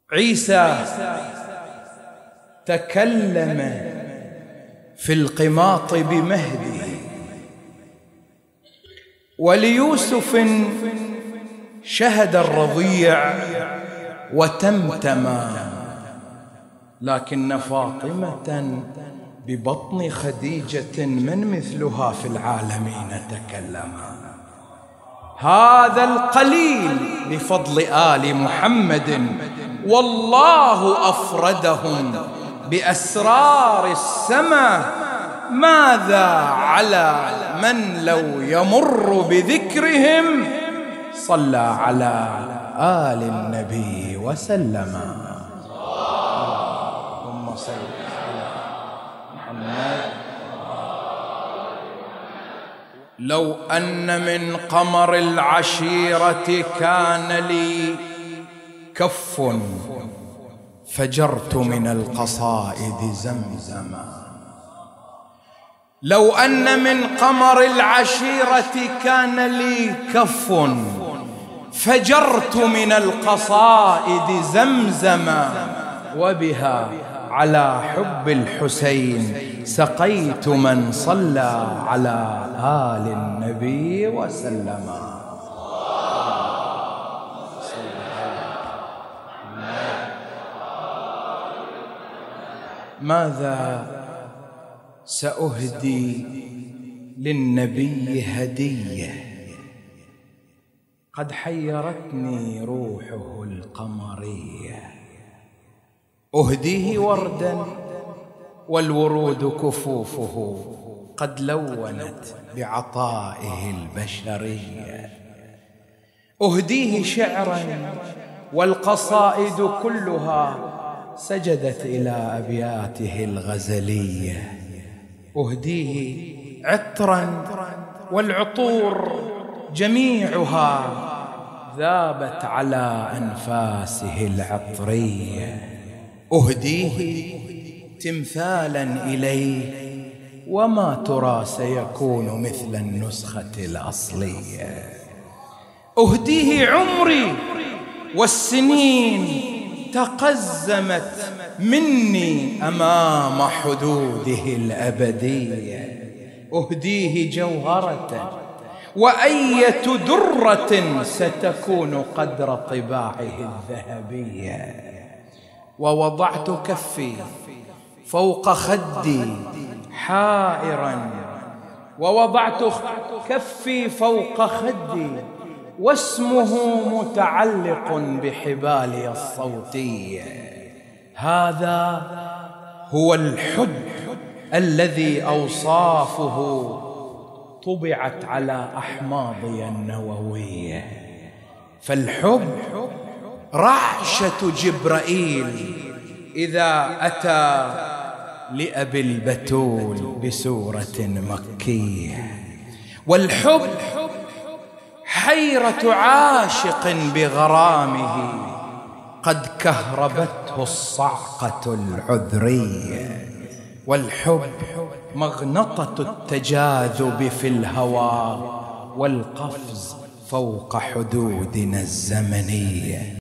عيسى تكلم في القماط بمهده، وليوسف شهد الرضيع وتمتما، لكن فاطمة ببطن خديجة من مثلها في العالمين تكلما. هذا القليل بفضل آل محمد، والله أفردهم بأسرار السماء. ماذا على من لو يمر بذكرهم صلى على آل النبي وسلم. اللهم صل على محمد. لو أن من قمر العشيرة كان لي كف فجرت من القصائد زمزما. لو أن من قمر العشيرة كان لي كف فجرت من القصائد زمزما، وبها على حب الحسين سقيت من صلى على آل النبي وسلم. ماذا سأهدي للنبي هدية؟ قد حيرتني روحه القمرية. أهديه وردا والورود كفوفه قد لونت بعطائه البشرية. أهديه شعرا والقصائد كلها سجدت إلى أبياته الغزلية. أهديه عطرا والعطور جميعها ذابت على أنفاسه العطرية. أهديه تمثالا إليه وما ترى سيكون مثل النسخة الأصلية. أهديه عمري والسنين تقزمت مني أمام حدوده الأبدية. أهديه جوهرة وأية درة ستكون قدر طباعه الذهبية. ووضعت كفي فوق خدي حائرا، ووضعت كفي فوق خدي واسمه متعلق بحبالي الصوتية. هذا هو الحب الذي أوصافه طبعت على أحماضي النووية. فالحب رعشة جبرائيل إذا أتى لأبي البتول بسورة مكية. والحب حيرة عاشق بغرامه قد كهربته الصعقة العذرية. والحب مغنطة التجاذب في الهوى والقفز فوق حدودنا الزمنية.